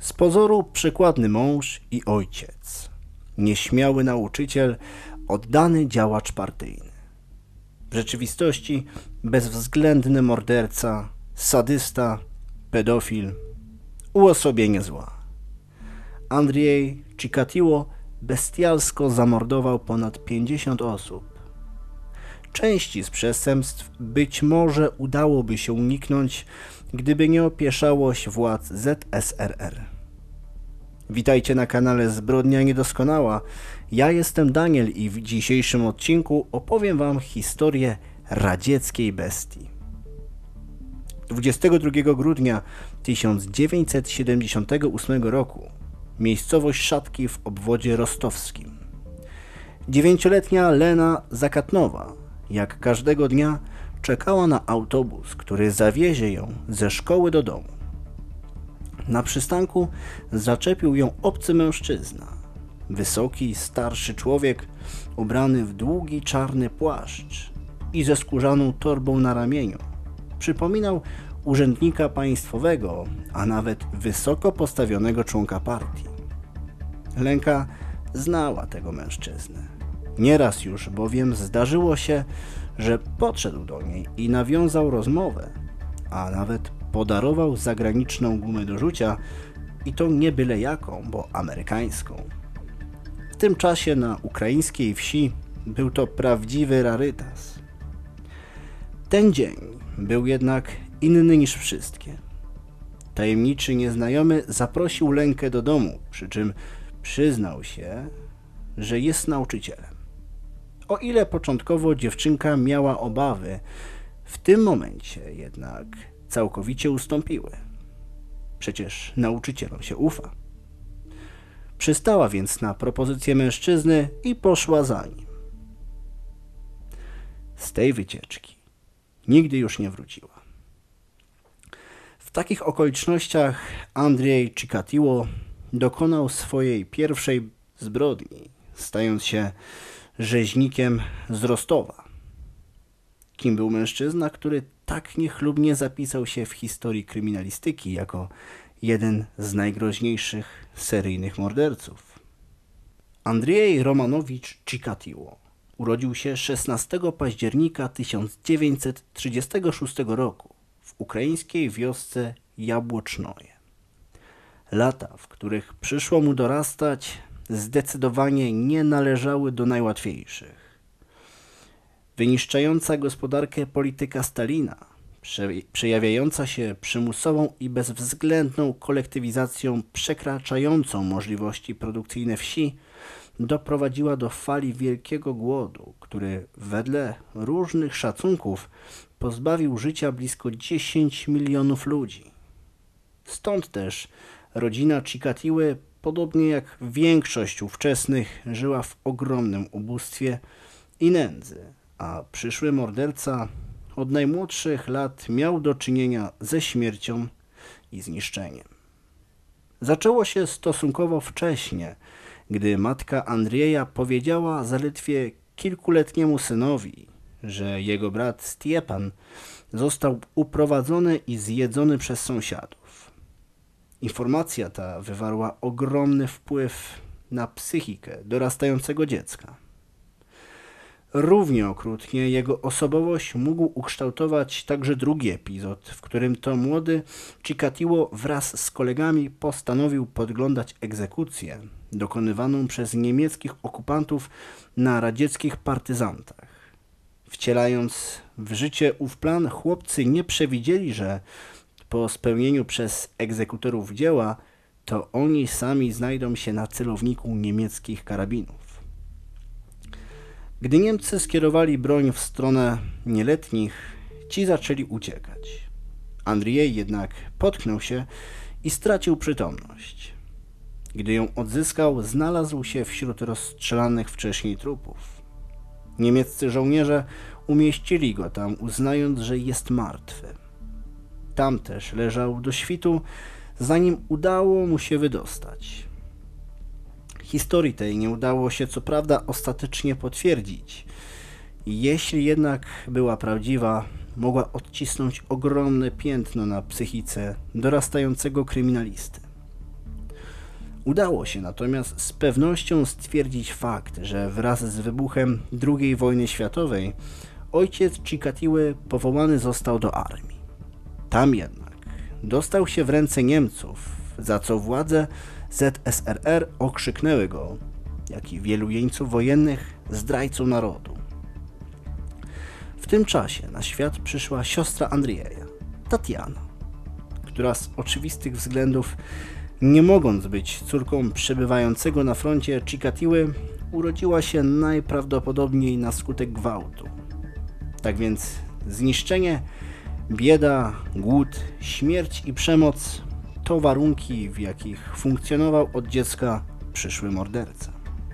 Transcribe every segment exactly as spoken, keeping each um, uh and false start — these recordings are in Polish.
Z pozoru przykładny mąż i ojciec, nieśmiały nauczyciel, oddany działacz partyjny. W rzeczywistości bezwzględny morderca, sadysta, pedofil, uosobienie zła. Andrzej Chikatilo bestialsko zamordował ponad pięćdziesiąt osób. Części z przestępstw być może udałoby się uniknąć, gdyby nie opieszałość władz Z S R R. Witajcie na kanale Zbrodnia Niedoskonała. Ja jestem Daniel i w dzisiejszym odcinku opowiem wam historię radzieckiej bestii. dwudziestego drugiego grudnia tysiąc dziewięćset siedemdziesiątego ósmego roku, miejscowość Szatki w obwodzie rostowskim. Dziewięcioletnia Lena Zakatnowa, jak każdego dnia, czekała na autobus, który zawiezie ją ze szkoły do domu. Na przystanku zaczepił ją obcy mężczyzna. Wysoki, starszy człowiek, ubrany w długi czarny płaszcz i ze skórzaną torbą na ramieniu. Przypominał urzędnika państwowego, a nawet wysoko postawionego członka partii. Lenka znała tego mężczyznę. Nieraz już bowiem zdarzyło się, że podszedł do niej i nawiązał rozmowę, a nawet podarował zagraniczną gumę do rzucia i to nie byle jaką, bo amerykańską. W tym czasie na ukraińskiej wsi był to prawdziwy rarytas. Ten dzień był jednak inny niż wszystkie. Tajemniczy nieznajomy zaprosił Lenkę do domu, przy czym przyznał się, że jest nauczycielem. O ile początkowo dziewczynka miała obawy, w tym momencie jednak całkowicie ustąpiły. Przecież nauczycielom się ufa. Przystała więc na propozycję mężczyzny i poszła za nim. Z tej wycieczki nigdy już nie wróciła. W takich okolicznościach Andrzej Chikatilo dokonał swojej pierwszej zbrodni, stając się rzeźnikiem z Rostowa. Kim był mężczyzna, który tak niechlubnie zapisał się w historii kryminalistyki jako jeden z najgroźniejszych seryjnych morderców? Andrzej Romanowicz Chikatilo urodził się szesnastego października tysiąc dziewięćset trzydziestego szóstego roku w ukraińskiej wiosce Jabłocznoje. Lata, w których przyszło mu dorastać, zdecydowanie nie należały do najłatwiejszych. Wyniszczająca gospodarkę polityka Stalina, przejawiająca się przymusową i bezwzględną kolektywizacją przekraczającą możliwości produkcyjne wsi, doprowadziła do fali wielkiego głodu, który wedle różnych szacunków pozbawił życia blisko dziesięć milionów ludzi. Stąd też rodzina Chikatiły, podobnie jak większość ówczesnych, żyła w ogromnym ubóstwie i nędzy, a przyszły morderca od najmłodszych lat miał do czynienia ze śmiercią i zniszczeniem. Zaczęło się stosunkowo wcześnie, gdy matka Andrzeja powiedziała zaledwie kilkuletniemu synowi, że jego brat Stjepan został uprowadzony i zjedzony przez sąsiadów. Informacja ta wywarła ogromny wpływ na psychikę dorastającego dziecka. Równie okrutnie jego osobowość mógł ukształtować także drugi epizod, w którym to młody Chikatilo wraz z kolegami postanowił podglądać egzekucję dokonywaną przez niemieckich okupantów na radzieckich partyzantach. Wcielając w życie ów plan, chłopcy nie przewidzieli, że po spełnieniu przez egzekutorów dzieła, to oni sami znajdą się na celowniku niemieckich karabinów. Gdy Niemcy skierowali broń w stronę nieletnich, ci zaczęli uciekać. Andrzej jednak potknął się i stracił przytomność. Gdy ją odzyskał, znalazł się wśród rozstrzelanych wcześniej trupów. Niemieccy żołnierze umieścili go tam, uznając, że jest martwy. Tam też leżał do świtu, zanim udało mu się wydostać. Historii tej nie udało się co prawda ostatecznie potwierdzić. Jeśli jednak była prawdziwa, mogła odcisnąć ogromne piętno na psychice dorastającego kryminalisty. Udało się natomiast z pewnością stwierdzić fakt, że wraz z wybuchem drugiej wojny światowej ojciec Chikatiły powołany został do armii. Tam jednak dostał się w ręce Niemców, za co władze Z S R R okrzyknęły go, jak i wielu jeńców wojennych, zdrajcą narodu. W tym czasie na świat przyszła siostra Andrieja, Tatiana, która z oczywistych względów, nie mogąc być córką przebywającego na froncie Chikatiły, urodziła się najprawdopodobniej na skutek gwałtu. Tak więc zniszczenie, bieda, głód, śmierć i przemoc to warunki, w jakich funkcjonował od dziecka przyszły morderca.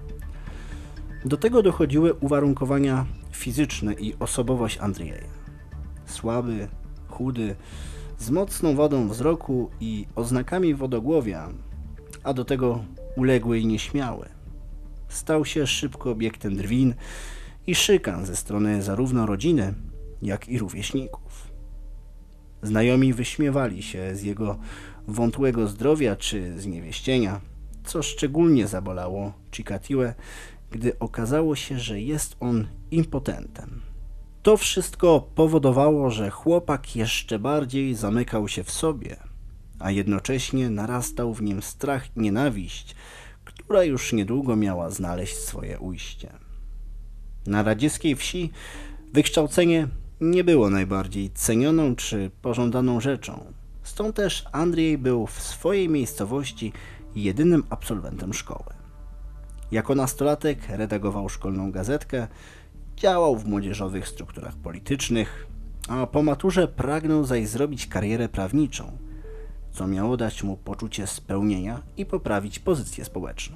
Do tego dochodziły uwarunkowania fizyczne i osobowość Andrieja. Słaby, chudy, z mocną wadą wzroku i oznakami wodogłowia, a do tego uległy i nieśmiały. Stał się szybko obiektem drwin i szykan ze strony zarówno rodziny, jak i rówieśników. Znajomi wyśmiewali się z jego wątłego zdrowia czy zniewieścienia, co szczególnie zabolało Chikatiłę, gdy okazało się, że jest on impotentem. To wszystko powodowało, że chłopak jeszcze bardziej zamykał się w sobie, a jednocześnie narastał w nim strach i nienawiść, która już niedługo miała znaleźć swoje ujście. Na radzieckiej wsi wykształcenie nie było najbardziej cenioną czy pożądaną rzeczą. Stąd też Andrzej był w swojej miejscowości jedynym absolwentem szkoły. Jako nastolatek redagował szkolną gazetkę, działał w młodzieżowych strukturach politycznych, a po maturze pragnął zaś zrobić karierę prawniczą, co miało dać mu poczucie spełnienia i poprawić pozycję społeczną.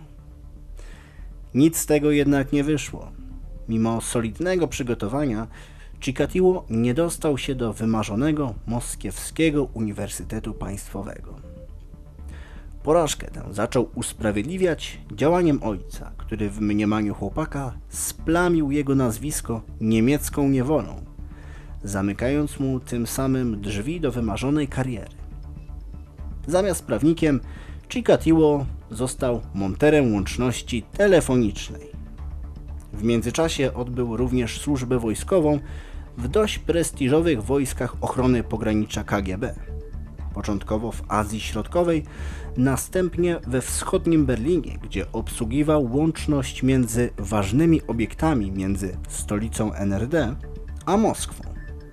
Nic z tego jednak nie wyszło. Mimo solidnego przygotowania Chikatiło nie dostał się do wymarzonego Moskiewskiego Uniwersytetu Państwowego. Porażkę tę zaczął usprawiedliwiać działaniem ojca, który w mniemaniu chłopaka splamił jego nazwisko niemiecką niewolą, zamykając mu tym samym drzwi do wymarzonej kariery. Zamiast prawnikiem, Chikatiło został monterem łączności telefonicznej. W międzyczasie odbył również służbę wojskową w dość prestiżowych wojskach ochrony pogranicza K G B. Początkowo w Azji Środkowej, następnie we wschodnim Berlinie, gdzie obsługiwał łączność między ważnymi obiektami między stolicą N R D a Moskwą.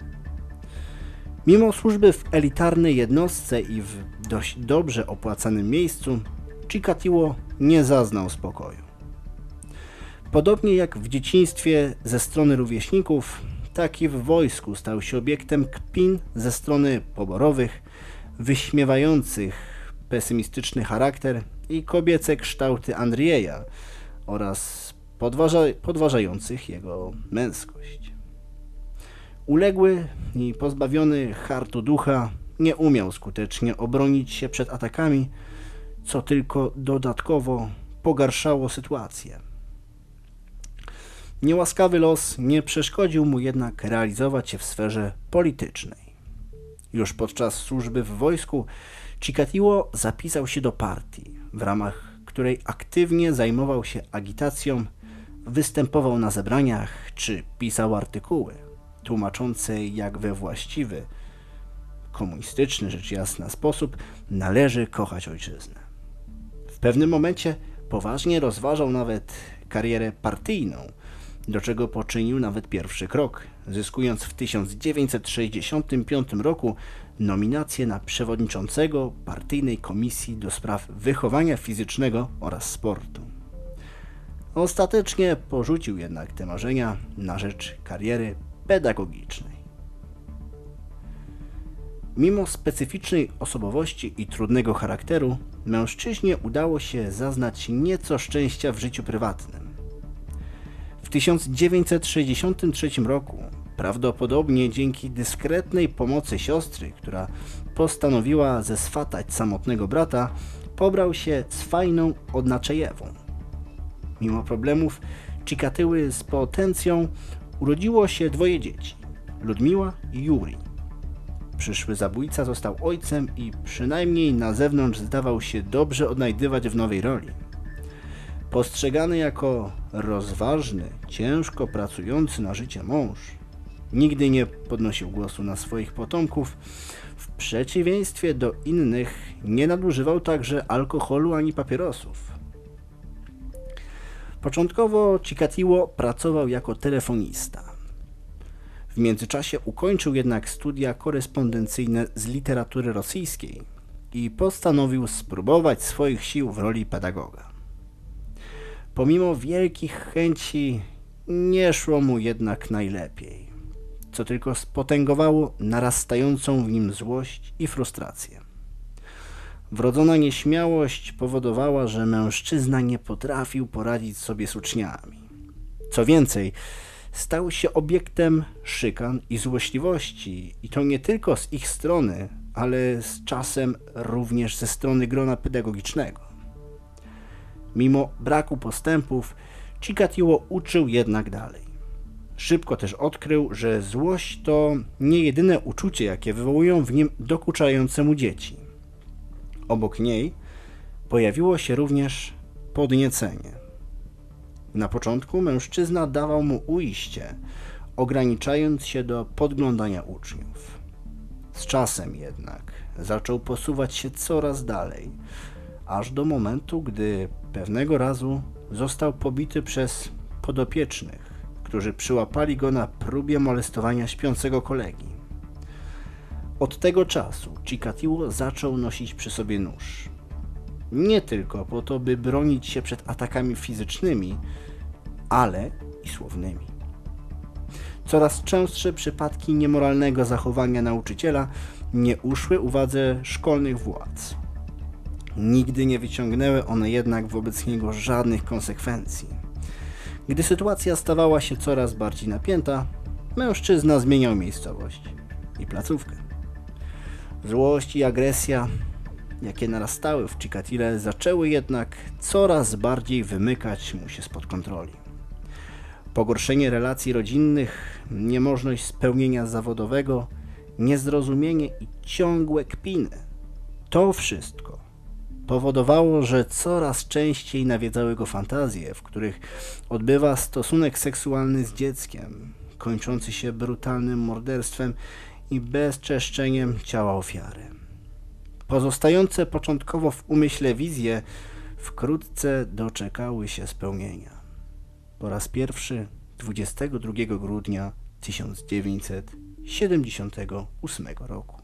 Mimo służby w elitarnej jednostce i w dość dobrze opłacanym miejscu, Chikatiło nie zaznał spokoju. Podobnie jak w dzieciństwie ze strony rówieśników, tak i w wojsku stał się obiektem kpin ze strony poborowych, wyśmiewających pesymistyczny charakter i kobiece kształty Andrieja oraz podważa podważających jego męskość. Uległy i pozbawiony hartu ducha nie umiał skutecznie obronić się przed atakami, co tylko dodatkowo pogarszało sytuację. Niełaskawy los nie przeszkodził mu jednak realizować się w sferze politycznej. Już podczas służby w wojsku Chikatiło zapisał się do partii, w ramach której aktywnie zajmował się agitacją, występował na zebraniach czy pisał artykuły tłumaczące, jak we właściwy, komunistyczny rzecz jasna sposób należy kochać ojczyznę. W pewnym momencie poważnie rozważał nawet karierę partyjną, do czego poczynił nawet pierwszy krok, zyskując w tysiąc dziewięćset sześćdziesiątym piątym roku nominację na przewodniczącego partyjnej komisji do spraw wychowania fizycznego oraz sportu. Ostatecznie porzucił jednak te marzenia na rzecz kariery pedagogicznej. Mimo specyficznej osobowości i trudnego charakteru, mężczyźnie udało się zaznać nieco szczęścia w życiu prywatnym. W tysiąc dziewięćset sześćdziesiątym trzecim roku, prawdopodobnie dzięki dyskretnej pomocy siostry, która postanowiła zeswatać samotnego brata, pobrał się z Fajną Odnaczejewą. Mimo problemów Chikatiły z potencją urodziło się dwoje dzieci, Ludmiła i Juri. Przyszły zabójca został ojcem i przynajmniej na zewnątrz zdawał się dobrze odnajdywać w nowej roli. Postrzegany jako rozważny, ciężko pracujący na życie mąż, nigdy nie podnosił głosu na swoich potomków. W przeciwieństwie do innych nie nadużywał także alkoholu ani papierosów. Początkowo Chikatilo pracował jako telefonista. W międzyczasie ukończył jednak studia korespondencyjne z literatury rosyjskiej i postanowił spróbować swoich sił w roli pedagoga. Pomimo wielkich chęci nie szło mu jednak najlepiej, co tylko spotęgowało narastającą w nim złość i frustrację. Wrodzona nieśmiałość powodowała, że mężczyzna nie potrafił poradzić sobie z uczniami. Co więcej, stał się obiektem szykan i złośliwości, i to nie tylko z ich strony, ale z czasem również ze strony grona pedagogicznego. Mimo braku postępów, Chikatilo uczył jednak dalej. Szybko też odkrył, że złość to nie jedyne uczucie, jakie wywołują w nim dokuczające mu dzieci. Obok niej pojawiło się również podniecenie. Na początku mężczyzna dawał mu ujście, ograniczając się do podglądania uczniów. Z czasem jednak zaczął posuwać się coraz dalej, aż do momentu, gdy pewnego razu został pobity przez podopiecznych, którzy przyłapali go na próbie molestowania śpiącego kolegi. Od tego czasu Chikatilo zaczął nosić przy sobie nóż. Nie tylko po to, by bronić się przed atakami fizycznymi, ale i słownymi. Coraz częstsze przypadki niemoralnego zachowania nauczyciela nie uszły uwadze szkolnych władz. Nigdy nie wyciągnęły one jednak wobec niego żadnych konsekwencji. Gdy sytuacja stawała się coraz bardziej napięta, mężczyzna zmieniał miejscowość i placówkę. Złość i agresja, jakie narastały w Chikatile, zaczęły jednak coraz bardziej wymykać mu się spod kontroli. Pogorszenie relacji rodzinnych, niemożność spełnienia zawodowego, niezrozumienie i ciągłe kpiny. To wszystko powodowało, że coraz częściej nawiedzały go fantazje, w których odbywa stosunek seksualny z dzieckiem, kończący się brutalnym morderstwem i bezczeszczeniem ciała ofiary. Pozostające początkowo w umyśle wizje wkrótce doczekały się spełnienia. Po raz pierwszy dwudziestego drugiego grudnia tysiąc dziewięćset siedemdziesiątego ósmego roku.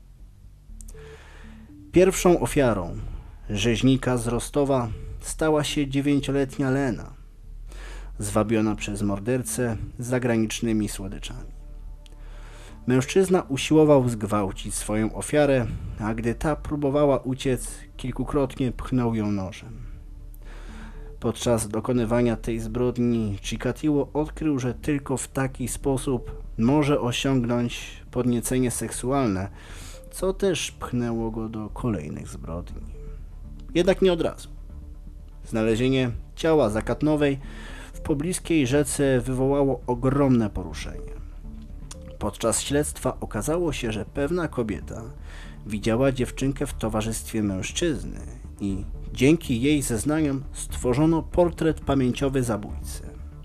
Pierwszą ofiarą rzeźnika z Rostowa stała się dziewięcioletnia Lena, zwabiona przez mordercę zagranicznymi słodyczami. Mężczyzna usiłował zgwałcić swoją ofiarę, a gdy ta próbowała uciec, kilkukrotnie pchnął ją nożem. Podczas dokonywania tej zbrodni Chikatilo odkrył, że tylko w taki sposób może osiągnąć podniecenie seksualne, co też pchnęło go do kolejnych zbrodni. Jednak nie od razu. Znalezienie ciała Zakatnowej w pobliskiej rzece wywołało ogromne poruszenie. Podczas śledztwa okazało się, że pewna kobieta widziała dziewczynkę w towarzystwie mężczyzny i dzięki jej zeznaniom stworzono portret pamięciowy zabójcy.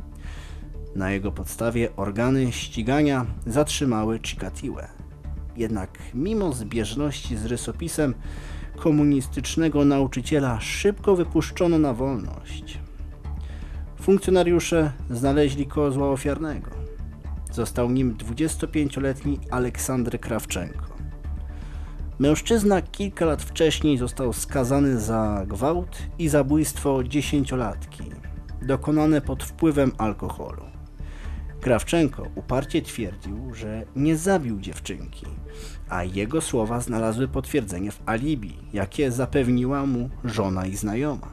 Na jego podstawie organy ścigania zatrzymały Chikatilę. Jednak mimo zbieżności z rysopisem komunistycznego nauczyciela szybko wypuszczono na wolność. Funkcjonariusze znaleźli kozła ofiarnego. Został nim dwudziestopięcioletni Aleksandr Krawczenko. Mężczyzna kilka lat wcześniej został skazany za gwałt i zabójstwo dziesięciolatki, dokonane pod wpływem alkoholu. Krawczenko uparcie twierdził, że nie zabił dziewczynki, a jego słowa znalazły potwierdzenie w alibi, jakie zapewniła mu żona i znajoma.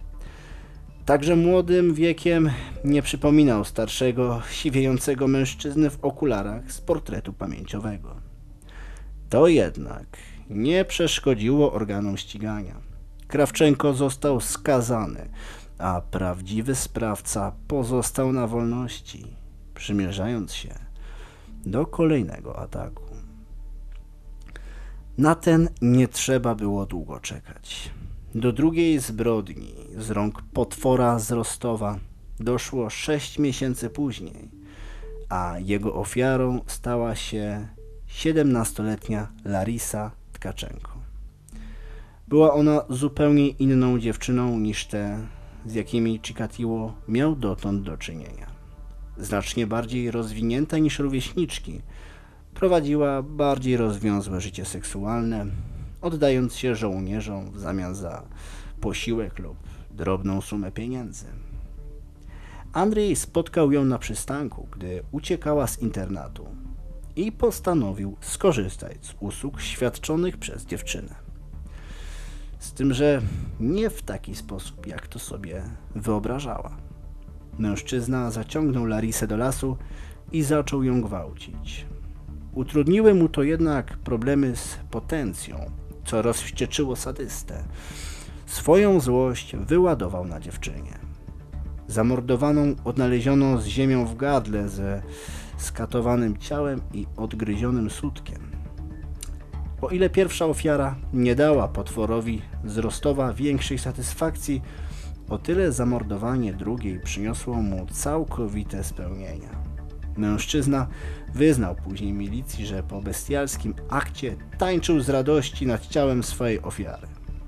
Także młodym wiekiem nie przypominał starszego, siwiejącego mężczyzny w okularach z portretu pamięciowego. To jednak nie przeszkodziło organom ścigania. Krawczenko został skazany, a prawdziwy sprawca pozostał na wolności, przymierzając się do kolejnego ataku. Na ten nie trzeba było długo czekać. Do drugiej zbrodni z rąk potwora z Rostowa doszło sześć miesięcy później, a jego ofiarą stała się siedemnastoletnia Larisa Tkaczenko. Była ona zupełnie inną dziewczyną niż te, z jakimi Chikatilo miał dotąd do czynienia. Znacznie bardziej rozwinięta niż rówieśniczki, prowadziła bardziej rozwiązłe życie seksualne, oddając się żołnierzom w zamian za posiłek lub drobną sumę pieniędzy. Andrzej spotkał ją na przystanku, gdy uciekała z internatu i postanowił skorzystać z usług świadczonych przez dziewczynę. Z tym, że nie w taki sposób, jak to sobie wyobrażała. Mężczyzna zaciągnął Larisę do lasu i zaczął ją gwałcić. Utrudniły mu to jednak problemy z potencją, co rozwścieczyło sadystę. Swoją złość wyładował na dziewczynie. Zamordowaną odnaleziono z ziemią w gardle, ze skatowanym ciałem i odgryzionym sutkiem. O ile pierwsza ofiara nie dała potworowi z Rostowa większej satysfakcji, o tyle zamordowanie drugiej przyniosło mu całkowite spełnienia. Mężczyzna wyznał później milicji, że po bestialskim akcie tańczył z radości nad ciałem swojej ofiary.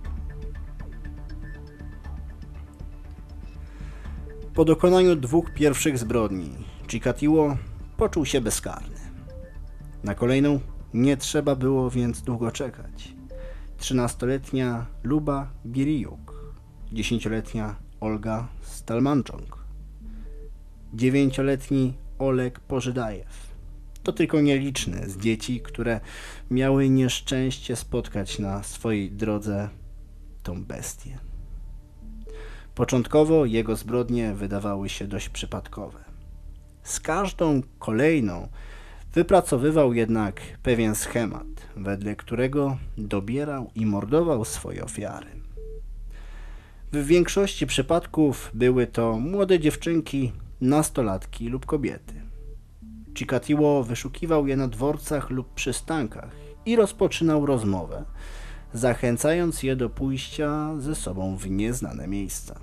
Po dokonaniu dwóch pierwszych zbrodni Chikatilo poczuł się bezkarny. Na kolejną nie trzeba było więc długo czekać. Trzynastoletnia Luba Birijuk, dziesięcioletnia Olga Stalmanczuk, dziewięcioletni Oleg Pożydajew. To tylko nieliczne z dzieci, które miały nieszczęście spotkać na swojej drodze tą bestię. Początkowo jego zbrodnie wydawały się dość przypadkowe. Z każdą kolejną wypracowywał jednak pewien schemat, wedle którego dobierał i mordował swoje ofiary. W większości przypadków były to młode dziewczynki, nastolatki lub kobiety. Chikatilo wyszukiwał je na dworcach lub przystankach i rozpoczynał rozmowę, zachęcając je do pójścia ze sobą w nieznane miejsca.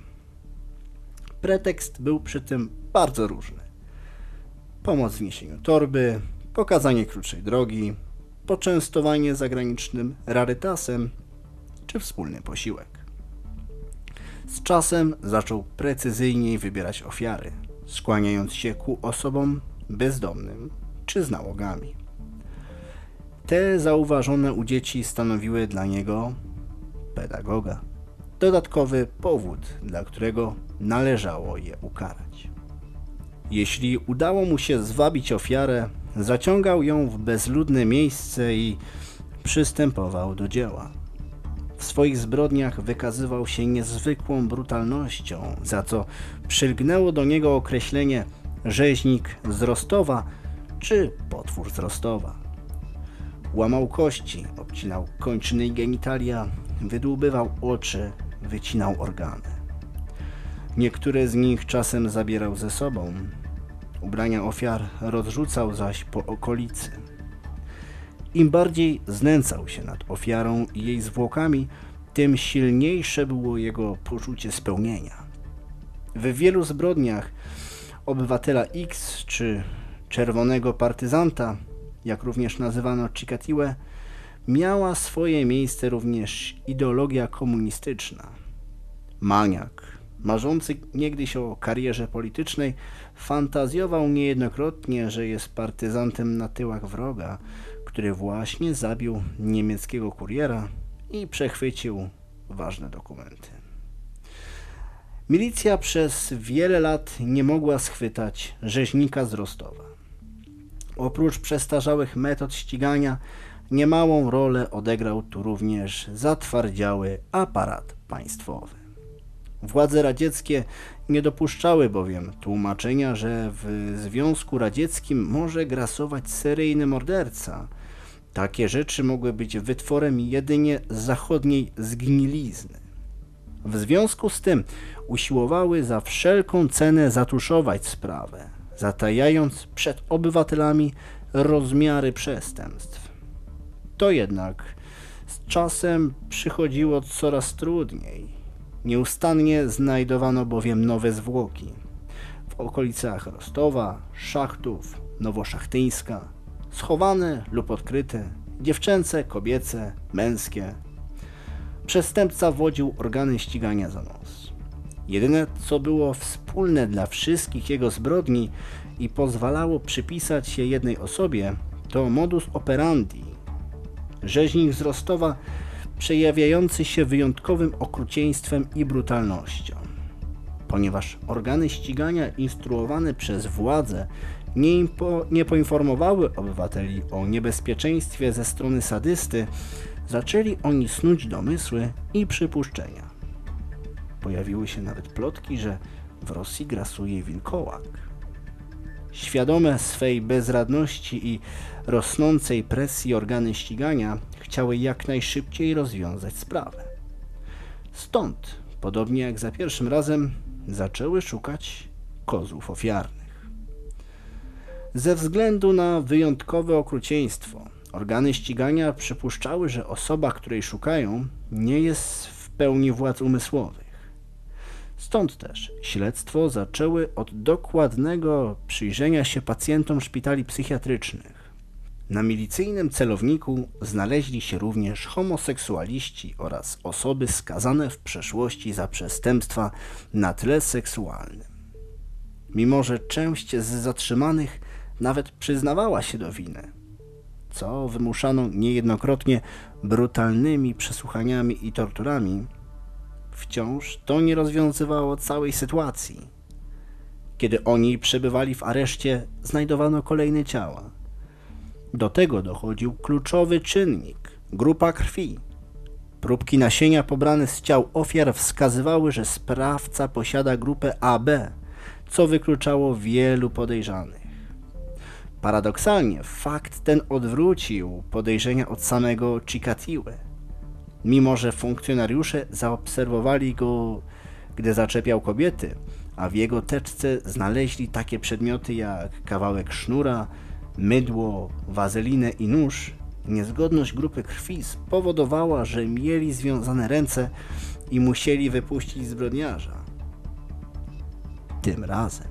Pretekst był przy tym bardzo różny. Pomoc w niesieniu torby, pokazanie krótszej drogi, poczęstowanie zagranicznym rarytasem czy wspólny posiłek. Z czasem zaczął precyzyjniej wybierać ofiary, skłaniając się ku osobom bezdomnym czy z nałogami. Te zauważone u dzieci stanowiły dla niego, pedagoga, dodatkowy powód, dla którego należało je ukarać. Jeśli udało mu się zwabić ofiarę, zaciągał ją w bezludne miejsce i przystępował do dzieła. W swoich zbrodniach wykazywał się niezwykłą brutalnością, za co przylgnęło do niego określenie rzeźnik z Rostowa czy potwór z Rostowa. Łamał kości, obcinał kończyny i genitalia, wydłubywał oczy, wycinał organy. Niektóre z nich czasem zabierał ze sobą. Ubrania ofiar rozrzucał zaś po okolicy. Im bardziej znęcał się nad ofiarą i jej zwłokami, tym silniejsze było jego poczucie spełnienia. W wielu zbrodniach obywatela X czy czerwonego partyzanta, jak również nazywano Chikatilo, miała swoje miejsce również ideologia komunistyczna. Maniak, marzący niegdyś o karierze politycznej, fantazjował niejednokrotnie, że jest partyzantem na tyłach wroga, który właśnie zabił niemieckiego kuriera i przechwycił ważne dokumenty. Milicja przez wiele lat nie mogła schwytać rzeźnika z Rostowa. Oprócz przestarzałych metod ścigania, niemałą rolę odegrał tu również zatwardziały aparat państwowy. Władze radzieckie nie dopuszczały bowiem tłumaczenia, że w Związku Radzieckim może grasować seryjny morderca. Takie rzeczy mogły być wytworem jedynie zachodniej zgnilizny. W związku z tym usiłowały za wszelką cenę zatuszować sprawę, zatajając przed obywatelami rozmiary przestępstw. To jednak Z czasem przychodziło coraz trudniej. Nieustannie znajdowano bowiem nowe zwłoki. W okolicach Rostowa, Szachtów, Nowoszachtyńska, schowane lub odkryte, dziewczęce, kobiece, męskie. Przestępca wodził organy ścigania za nos. Jedyne, co było wspólne dla wszystkich jego zbrodni i pozwalało przypisać je jednej osobie, to modus operandi. Rzeźnik z Rostowa przejawiający się wyjątkowym okrucieństwem i brutalnością. Ponieważ organy ścigania instruowane przez władze nie, impo, nie poinformowały obywateli o niebezpieczeństwie ze strony sadysty, zaczęli oni snuć domysły i przypuszczenia. Pojawiły się nawet plotki, że w Rosji grasuje wilkołak. Świadome swej bezradności i rosnącej presji organy ścigania chciały jak najszybciej rozwiązać sprawę. Stąd, podobnie jak za pierwszym razem, zaczęły szukać kozłów ofiarnych. Ze względu na wyjątkowe okrucieństwo, organy ścigania przypuszczały, że osoba, której szukają, nie jest w pełni władz umysłowych. Stąd też śledztwo zaczęły od dokładnego przyjrzenia się pacjentom szpitali psychiatrycznych. Na milicyjnym celowniku znaleźli się również homoseksualiści oraz osoby skazane w przeszłości za przestępstwa na tle seksualnym. Mimo że część z zatrzymanych nawet przyznawała się do winy, co wymuszano niejednokrotnie brutalnymi przesłuchaniami i torturami, wciąż to nie rozwiązywało całej sytuacji. Kiedy oni przebywali w areszcie, znajdowano kolejne ciała. Do tego dochodził kluczowy czynnik – grupa krwi. Próbki nasienia pobrane z ciał ofiar wskazywały, że sprawca posiada grupę A B, co wykluczało wielu podejrzanych. Paradoksalnie fakt ten odwrócił podejrzenia od samego Chikatille. Mimo że funkcjonariusze zaobserwowali go, gdy zaczepiał kobiety, a w jego teczce znaleźli takie przedmioty jak kawałek sznura, mydło, wazelinę i nóż, niezgodność grupy krwi spowodowała, że mieli związane ręce i musieli wypuścić zbrodniarza. Tym razem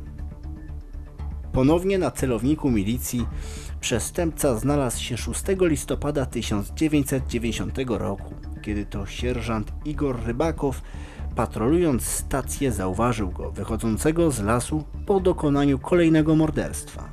ponownie na celowniku milicji przestępca znalazł się szóstego listopada tysiąc dziewięćset dziewięćdziesiątego roku, kiedy to sierżant Igor Rybakow, patrolując stację, zauważył go wychodzącego z lasu po dokonaniu kolejnego morderstwa.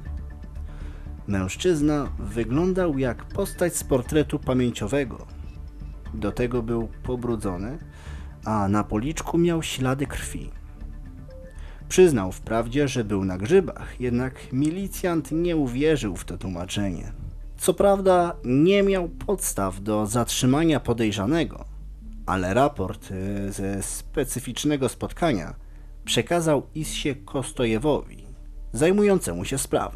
Mężczyzna wyglądał jak postać z portretu pamięciowego. Do tego był pobrudzony, a na policzku miał ślady krwi. Przyznał wprawdzie, że był na grzybach, jednak milicjant nie uwierzył w to tłumaczenie. Co prawda nie miał podstaw do zatrzymania podejrzanego, ale raport ze specyficznego spotkania przekazał Issie Kostojewowi, zajmującemu się sprawą.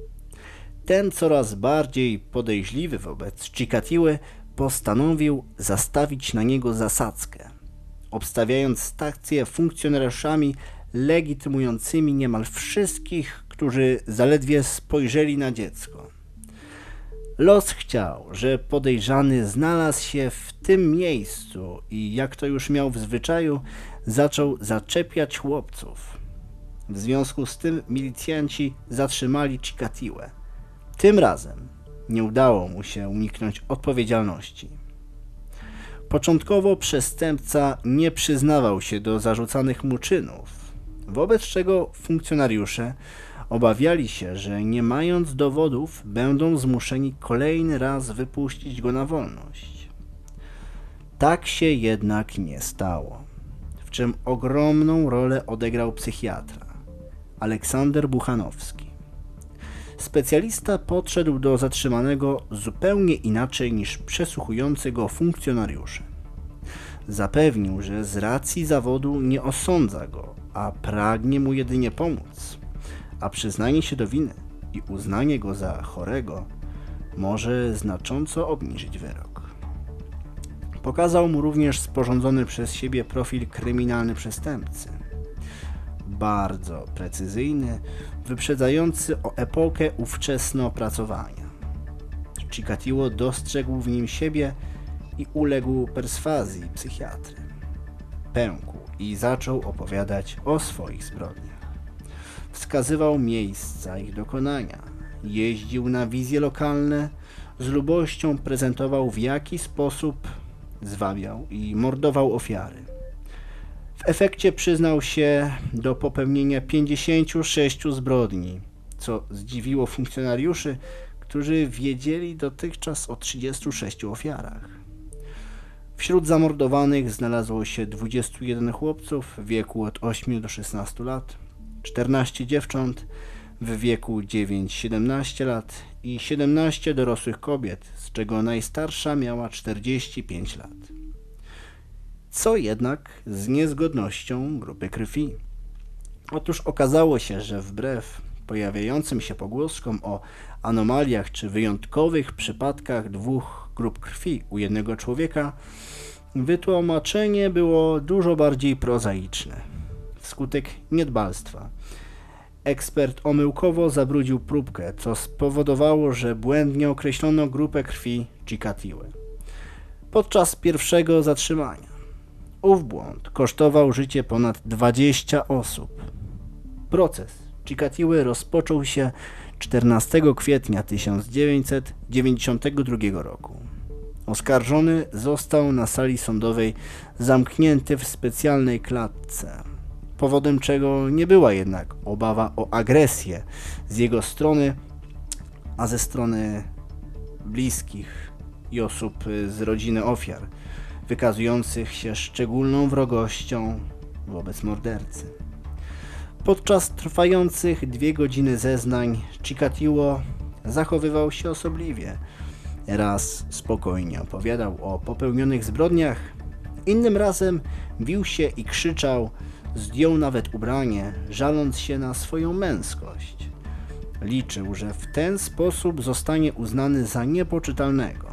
Ten coraz bardziej podejrzliwy wobec Chikatille postanowił zastawić na niego zasadzkę, obstawiając stację funkcjonariuszami legitymującymi niemal wszystkich, którzy zaledwie spojrzeli na dziecko. Los chciał, że podejrzany znalazł się w tym miejscu i, jak to już miał w zwyczaju, zaczął zaczepiać chłopców. W związku z tym milicjanci zatrzymali Chikatille. Tym razem nie udało mu się uniknąć odpowiedzialności. Początkowo przestępca nie przyznawał się do zarzucanych mu czynów, wobec czego funkcjonariusze obawiali się, że nie mając dowodów będą zmuszeni kolejny raz wypuścić go na wolność. Tak się jednak nie stało, w czym ogromną rolę odegrał psychiatra Aleksander Buchanowski. Specjalista podszedł do zatrzymanego zupełnie inaczej niż przesłuchujący go funkcjonariusze. Zapewnił, że z racji zawodu nie osądza go, a pragnie mu jedynie pomóc, a przyznanie się do winy i uznanie go za chorego może znacząco obniżyć wyrok. Pokazał mu również sporządzony przez siebie profil kryminalny przestępcy. Bardzo precyzyjny, wyprzedzający o epokę ówczesne opracowania. Chikatille dostrzegł w nim siebie i uległ perswazji psychiatry. Pękł i zaczął opowiadać o swoich zbrodniach. Wskazywał miejsca ich dokonania, jeździł na wizje lokalne, z lubością prezentował, w jaki sposób zwabiał i mordował ofiary. W efekcie przyznał się do popełnienia pięćdziesięciu sześciu zbrodni, co zdziwiło funkcjonariuszy, którzy wiedzieli dotychczas o trzydziestu sześciu ofiarach. Wśród zamordowanych znalazło się dwudziestu jeden chłopców w wieku od ośmiu do szesnastu lat, czternaście dziewcząt w wieku dziewięć do siedemnastu lat i siedemnaście dorosłych kobiet, z czego najstarsza miała czterdzieści pięć lat. Co jednak z niezgodnością grupy krwi? Otóż okazało się, że wbrew pojawiającym się pogłoskom o anomaliach czy wyjątkowych przypadkach dwóch grup krwi u jednego człowieka, wytłumaczenie było dużo bardziej prozaiczne. Wskutek niedbalstwa ekspert omyłkowo zabrudził próbkę, co spowodowało, że błędnie określono grupę krwi Chikatiły. Podczas pierwszego zatrzymania ów błąd kosztował życie ponad dwudziestu osób. Proces Chikatiły rozpoczął się czternastego kwietnia tysiąc dziewięćset dziewięćdziesiątego drugiego roku. Oskarżony został na sali sądowej zamknięty w specjalnej klatce, powodem czego nie była jednak obawa o agresję z jego strony, a ze strony bliskich i osób z rodziny ofiar, wykazujących się szczególną wrogością wobec mordercy. Podczas trwających dwie godziny zeznań Chikatiło zachowywał się osobliwie. Raz spokojnie opowiadał o popełnionych zbrodniach, innym razem bił się i krzyczał, zdjął nawet ubranie, żaląc się na swoją męskość. Liczył, że w ten sposób zostanie uznany za niepoczytalnego.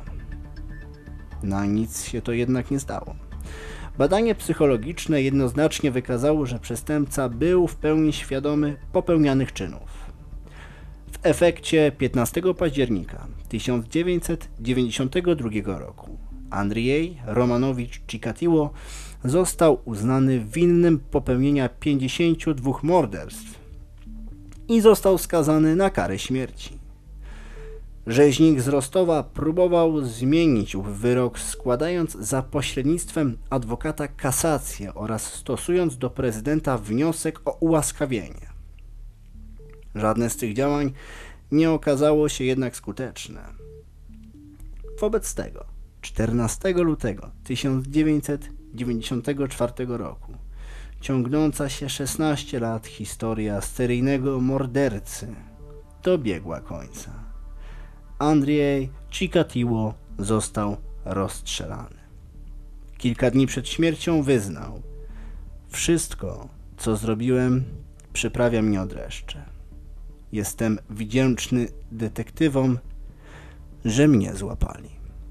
Na nic się to jednak nie zdało. Badanie psychologiczne jednoznacznie wykazało, że przestępca był w pełni świadomy popełnianych czynów. W efekcie piętnastego października tysiąc dziewięćset dziewięćdziesiątego drugiego roku Andrzej Romanowicz Chikatiło został uznany winnym popełnienia pięćdziesięciu dwóch morderstw i został skazany na karę śmierci. Rzeźnik z Rostowa próbował zmienić ów wyrok, składając za pośrednictwem adwokata kasację oraz stosując do prezydenta wniosek o ułaskawienie. Żadne z tych działań nie okazało się jednak skuteczne. Wobec tego czternastego lutego tysiąc dziewięćset dziewięćdziesiątego czwartego roku ciągnąca się szesnaście lat historia seryjnego mordercy dobiegła końca. Andrzej Chikatiło został rozstrzelany. Kilka dni przed śmiercią wyznał: wszystko, co zrobiłem, przyprawia mnie o dreszcze. Jestem wdzięczny detektywom, że mnie złapali.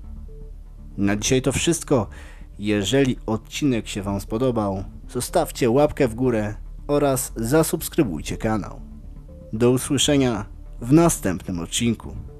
Na dzisiaj to wszystko. Jeżeli odcinek się Wam spodobał, zostawcie łapkę w górę oraz zasubskrybujcie kanał. Do usłyszenia w następnym odcinku.